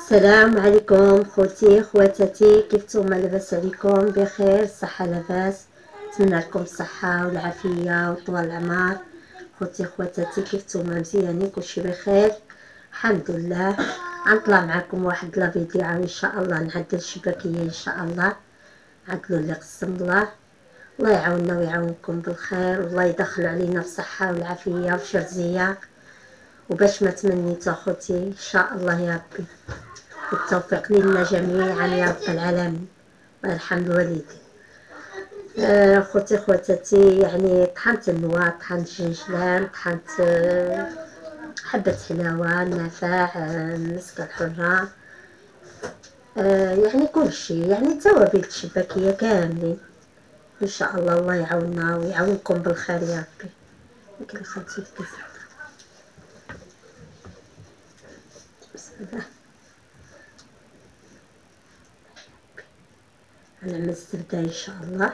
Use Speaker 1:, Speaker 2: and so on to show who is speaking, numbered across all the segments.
Speaker 1: السلام عليكم خوتي خواتاتي، كيف نتوما؟ لاباس عليكم؟ بخير؟ الصحه لاباس؟ نتمنى لكم الصحه والعافيه وطول العمر. خوتي خواتاتي كيف نتوما؟ مزيانين؟ كلشي بخير الحمد لله. غنطلع معكم واحد لا فيديو ان شاء الله، نعدل الشباكيه ان شاء الله، عدلوا اللي قسم الله. الله يعاوننا ويعاونكم بالخير، والله يدخل علينا بالصحه والعافيه وشرزيه، وباش ما تمنيت اخوتي ان شاء الله يا ربي. بالتوفيق لنا جميعا يا رب العالمين. الله يرحم الوالدين. خوتي خواتاتي، يعني طحنت النوار، طحنت الجنجلان، طحنت حبة حلاوة، النافع، المسكة الحرة، يعني كل شيء، يعني توابل الشباكية كاملين ان شاء الله. الله يعاوننا ويعاونكم بالخير يا ربي. يمكن خالتي الكزر بسم الله. غنعمل الزبدة ان شاء الله.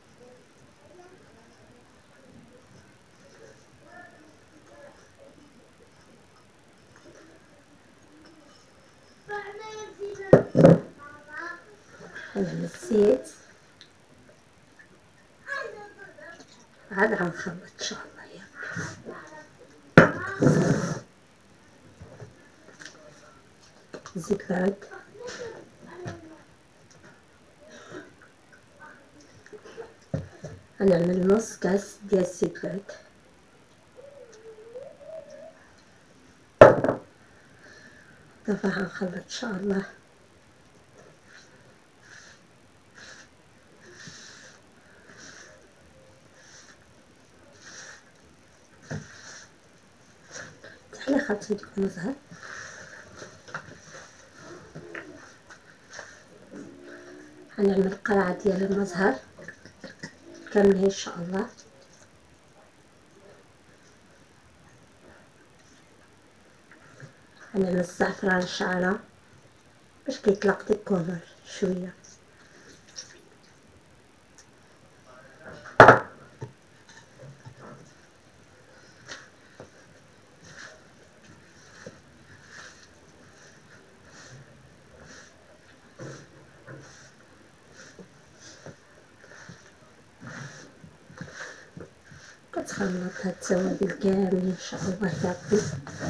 Speaker 1: غنعمل الزيت، عاد غنخلط ان شاء الله يا زيت بارد. غنعمل نص كاس ديال الزيت بارد. دابا غنخلط ان شاء الله. تحلي خاطري ديك المزهر. غنعمل قرعه ديال المزهر كاملين ان شاء الله. غنعمل الزعفران شعره باش كيطلق ديك الكولور شويه. كتخلط هاد التوابل كاملين ان شاء الله يا ربي.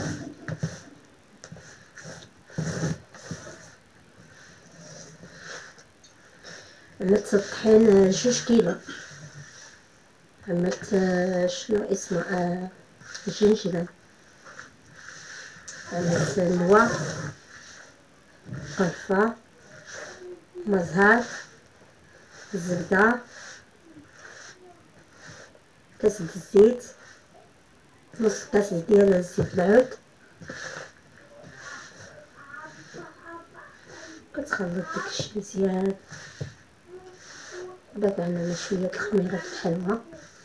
Speaker 1: عملت الطحين 2 كيلو. عملت شنو اسمه الجنجلة، عملت النوا، قرفة، مزهر، الزبدة، كاس د الزيت، نص كاس ديال الزيت العود. كتخلط داكشي مزيان. دابا عندنا شويه الخميره الحلوه.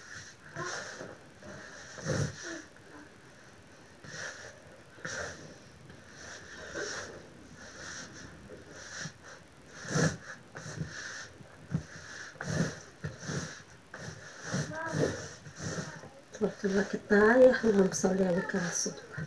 Speaker 1: تبارك الله كطايح، اللهم صل عليك رسول الله.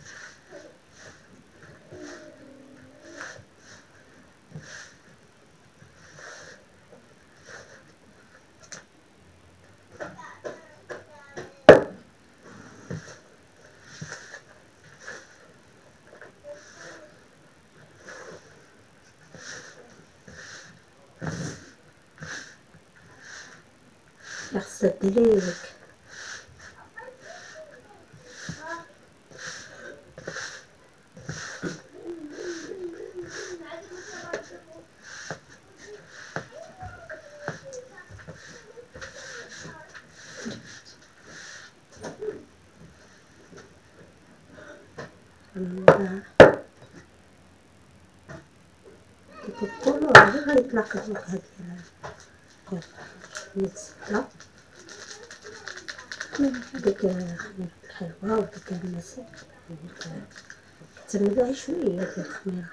Speaker 1: خاصها ديريك. كيقولوا غير غيطلق النكهه ديال الزبده. ديك خميرة الحلوى وديك المسك كتعملها شويه ديال الخميره.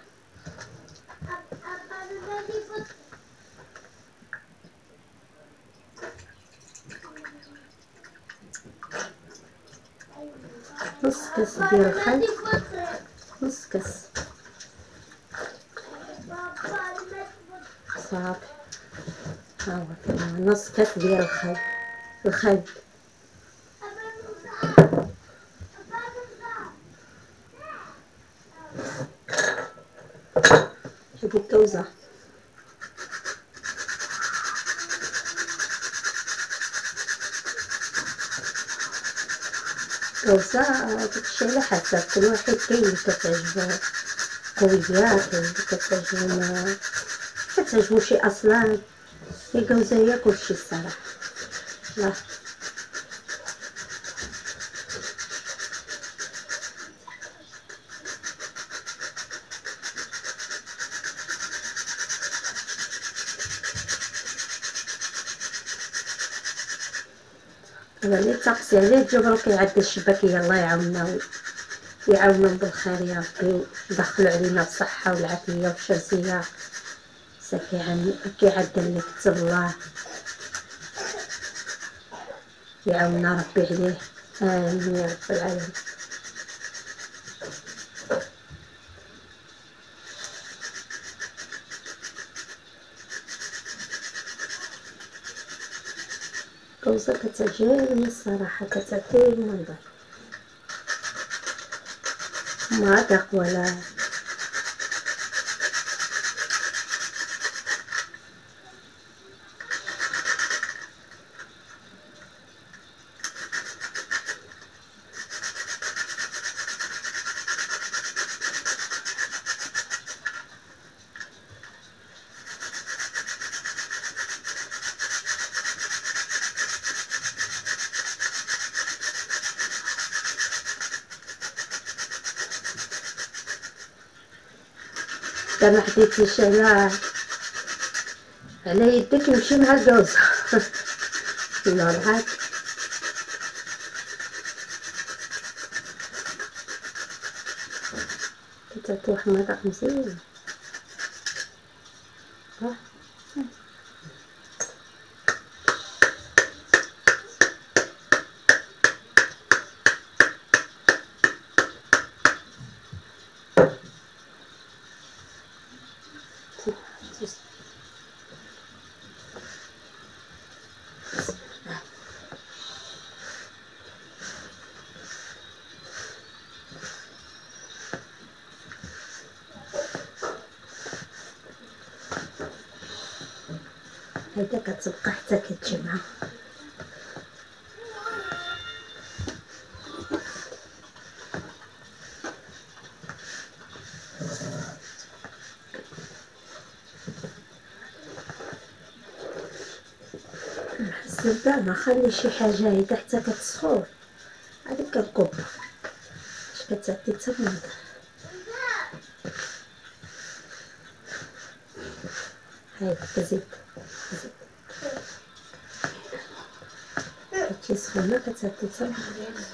Speaker 1: نص كاس ديال الخل، نص كاس. كاس ديال الخل. هذه الكوزه داكشي على حسب كل واحد، كاين اللي كتعجبو قويه، كاين اللي كتعجبو شي اصلا. هي الكوزه هي كلشي الصراحه. دابا اللي تاقسي عليه تجبرو كيعدي الشباكيه، الله يعاونهم بالخير يا ربي، يدخلوا علينا بالصحه والعافيه والشرسيه. كيعدل اللي كتب الله، يعاوننا ربي عليه. امين يا رب العالمين. كوزه كتعجبني الصراحه، كتعطي المنظر، ما داق ولا حتى ما حديتيش على يدك يمشي مع الكوزه. نهار كتعطي واحد المذاق مزيان. هيدا كتبقى حتى كتجمع. الزبده ما خلي شي حاجه هيدا حتى كتسخن عاد كنكب باش كتعطي حتى المنظر. هاي كتزيد هادشي سخونه كتعطي حتى المنظر.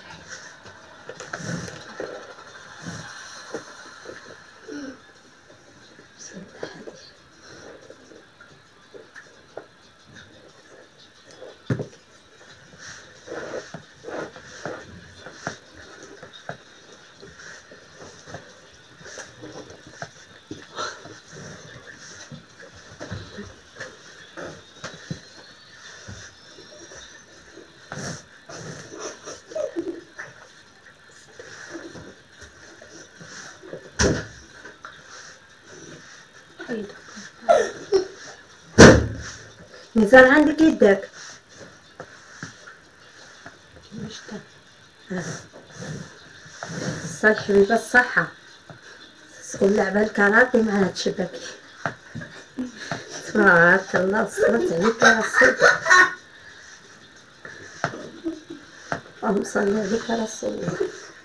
Speaker 1: نزال عندك يدك صالح حبيبه الصحه، تكون لعبه الكاراتي مع هاد الشباكي. تبارك الله صبرت عليك يا رسول، اللهم صل عليك يا رسول الله.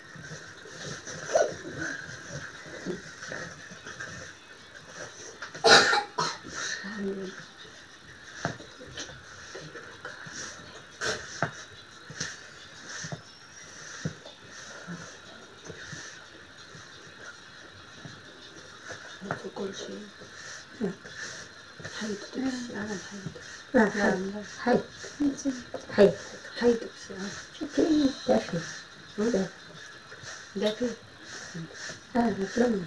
Speaker 2: كل شيء حيد على الحيد.
Speaker 1: لا حي حي
Speaker 2: حيد
Speaker 1: شوفي دافي
Speaker 2: دافي.
Speaker 1: لما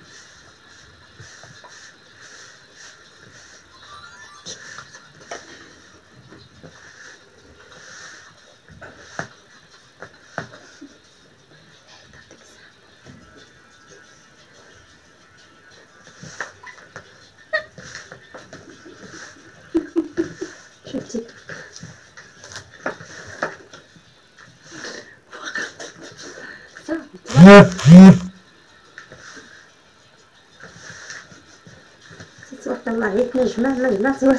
Speaker 1: تبارك الله عليك، نجمة ما جمعت والو.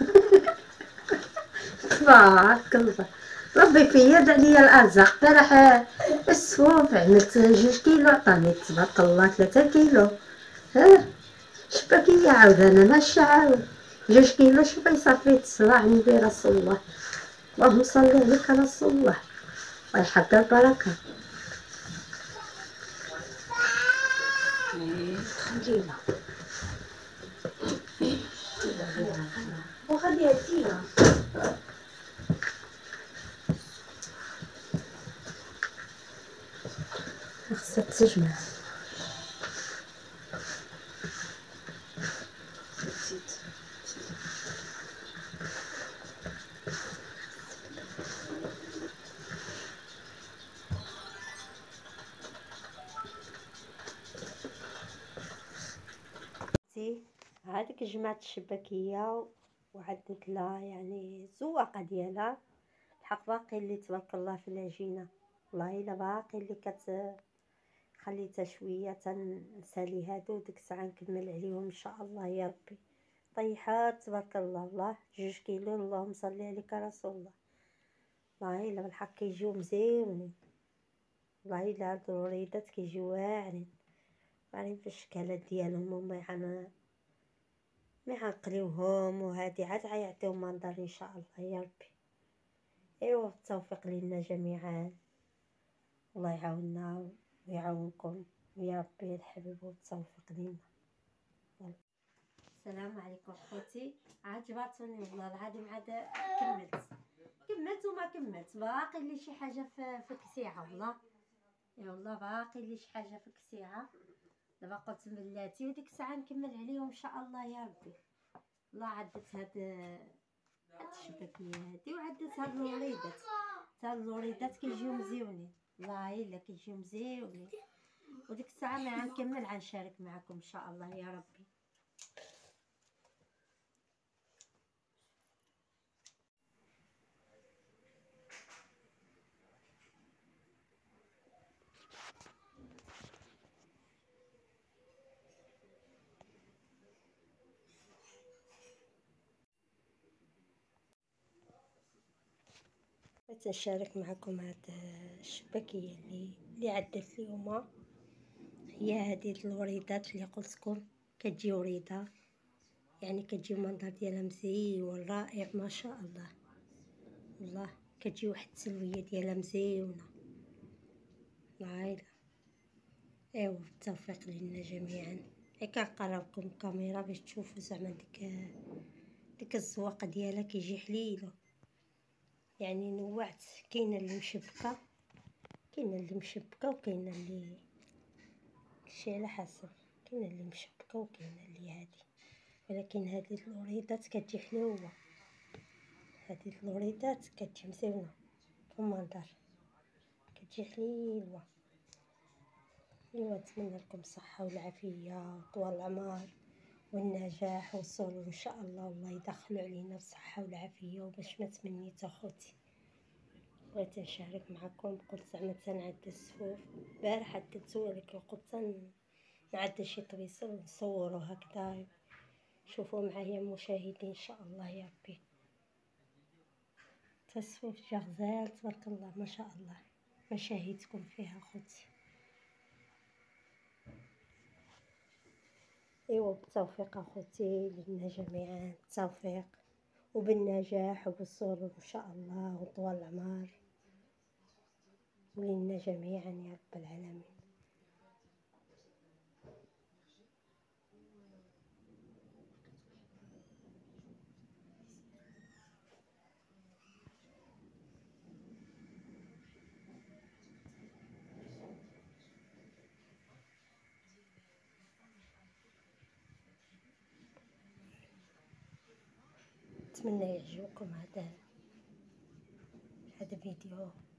Speaker 1: تبارك الله، ربي فيض عليا الارزاق. البارح السفوف عملت 2 كيلو، عطاني تبارك الله 3 كيلو. ها شباكية عاود انا ماشي عاود 2 كيلو، شوفي صافي تصبح النبي رسول الله. اللهم صل عليك رسول الله، الله يحضر بركة. خلينا وخليها فيها. خصها تجمع. هذيك جمعت الشباكية وعدت لها يعني الزواقة ديالها. الحق باقي اللي تبارك الله في العجينة، والله الا باقي اللي خليتها شويه تنسالي هادو، ديك الساعه نكمل عليهم ان شاء الله يا ربي. طيحات تبارك الله، الله 2 كيلو، اللهم صل عليك رسول الله. والله الا بالحق كيجيو مزيونين، والله الا هاد الوريدات كيجيو واعرين، واعرين في الشكالات ديالهم. وما يعقليوهم، وهادي عاد غيعطيهم منظر ان شاء الله يا ربي. ايوا بالتوفيق لنا جميعا، الله يعاوننا ويعاونكم يا ربي الحبيب، والتوفيق لنا. السلام عليكم خوتي، عجباتوني والله العظيم، عاد كملت وما كملت، باقي لي شي حاجه في كسيعه والله. يا والله باقي لي شي حاجه في كسيعه، دابا قلت ملاتي وديك الساعه نكمل عليهم ان شاء الله يا ربي. والله عدت هاد الشباكيه هادي، وعدت هاد الوريدات. هاد الوريدات كيجيو مزيونين، والله الا كيجيو مزيونين. وديك الساعه ما غنكمل غنشارك معكم ان شاء الله يا ربي. بغيت نشارك معكم هاد الشباكيه اللي عدت اليوم. هي هذه الوريدات اللي قلتلكم كتجي وريده، يعني كتجي المنظر ديالها مزيون رائع ما شاء الله. والله كتجي واحد التلويه ديالها مزيونه العائله. ايوا بالتوفيق لنا جميعا. كنقربكم الكاميرا باش تشوفوا زعما ديك الزواقه ديالها كيجي حليله، يعني نوعت. كاينه اللي مشبكه، وكاينه اللي شي على حسب، كاينه اللي مشبكه وكاينه اللي هادي. ولكن هذه الوريدات كتجي حلوه، هذه الوريدات كتجي مزيونه في المنظر، كتجي حليوه. ايوا نتمنى لكم الصحه والعافيه وطول العمر والنجاح والسرور ان شاء الله، والله يدخلوا علينا بالصحه والعافيه. وباش ما تمنيت اخوتي، بغيت نشارك معكم. قلت زعما تنعد السفوف، البارح عدلت ولكن قلت نعد شي طويصه ونصورو هكذا. شوفوا معايا المشاهدين ان شاء الله يا ربي. السفوف جا غزال تبارك الله ما شاء الله، مشاهدكم فيها خوتي. ايوا بالتوفيق اخوتي لنا جميعا، التوفيق وبالنجاح وبالسرور ان شاء الله وطول العمر ولنا جميعا يا رب العالمين. نتمنى يعجبكم هذا الفيديو.